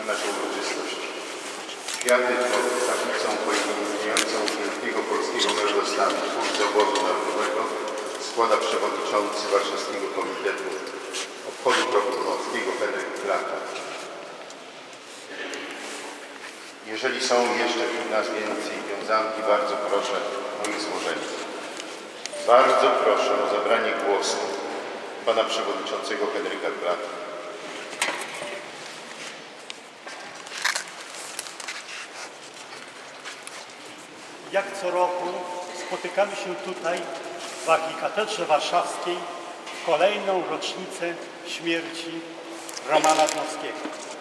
naszą uroczystość. Kwiaty pod tablicą pojedynkującą wielkiego polskiego mężostanu, twórcę obozu narodowego, składa przewodniczący Warszawskiego Komitetu Obchodów Roku Dmowskiego Henryk Klata. Jeżeli są jeszcze wśród nas więcej wiązanki, bardzo proszę o ich złożenie. Bardzo proszę o zabranie głosu pana przewodniczącego Henryka Klata. Jak co roku spotykamy się tutaj w Archikatedrze Warszawskiej w kolejną rocznicę śmierci Romana Dmowskiego.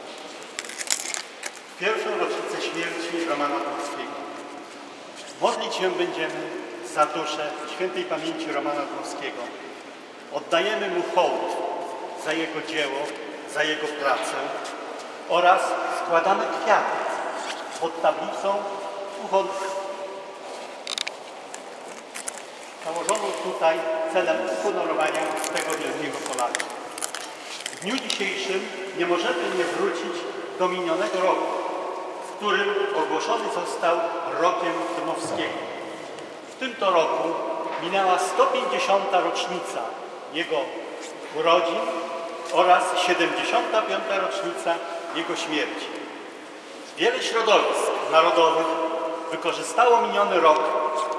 W pierwszą rocznicę śmierci Romana Dmowskiego. Modlić się będziemy za duszę świętej pamięci Romana Dmowskiego. Oddajemy mu hołd za jego dzieło, za jego pracę oraz składamy kwiaty pod tablicą założoną tutaj celem uhonorowania tego wielkiego Polaka. W dniu dzisiejszym nie możemy nie wrócić do minionego roku, w którym ogłoszony został rokiem Dmowskiego. W tym to roku minęła 150. rocznica jego urodzin oraz 75. rocznica jego śmierci. Wiele środowisk narodowych wykorzystało miniony rok